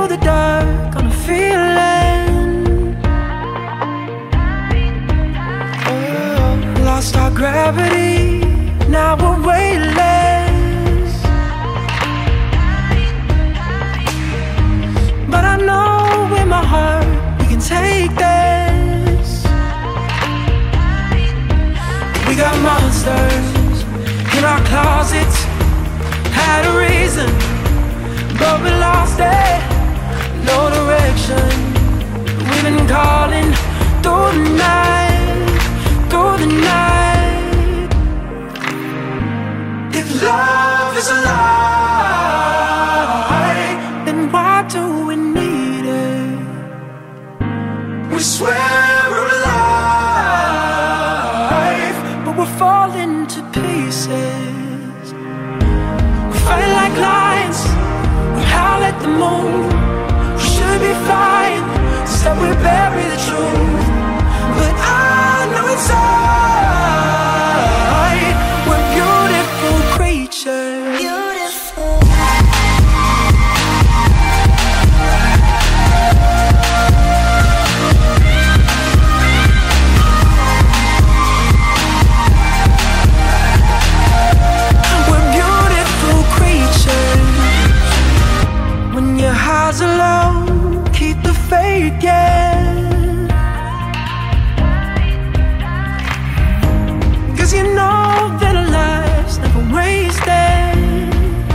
the dark on a feeling. Oh, lost our gravity, now we're weightless. But I know in my heart we can take this. We got monsters in our closets, had a reason, but we lost it. No direction, we've been calling through the night, through the night. If love is a lie, then why do we need it? We swear we're alive, but we're falling to pieces. We fight like lions, we howl at the moon. We should be flying, instead we bury the truth. But I know inside we're beautiful creatures. Beautiful. We're beautiful creatures. When your highs are low, keep the faith, yeah. 'Cause you know that our lives never wasted.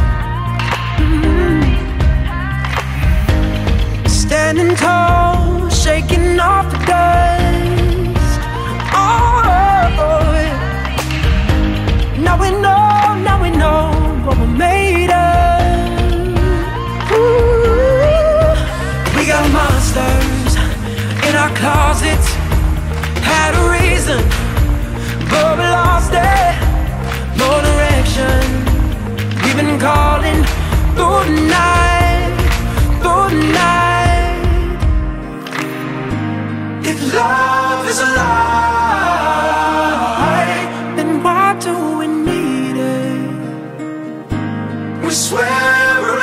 Standing tall, shaking off the dust. Oh, yeah. Now we know what we're made of. Ooh. We got monsters in our closets, had a reason, but we lost it. No direction, we've been calling through the night, through the night. If love is a lie, then why do we need it? We swear we're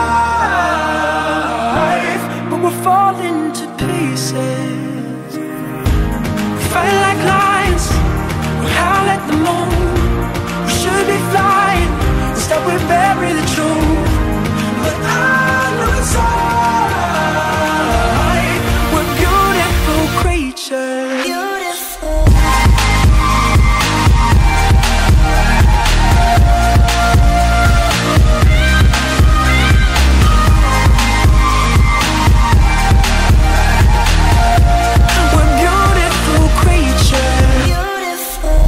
alive, but we're falling to pieces. We fight like lions, we howl at the moon. We should be flying, instead we bury the truth. But I know inside we're beautiful creatures. Beautiful. We're beautiful creatures. Beautiful.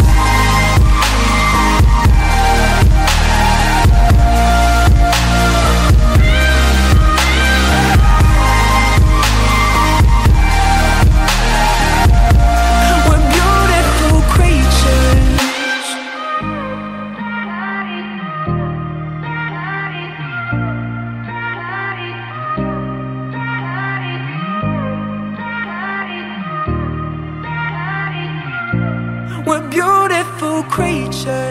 We're beautiful creatures. We're beautiful creatures.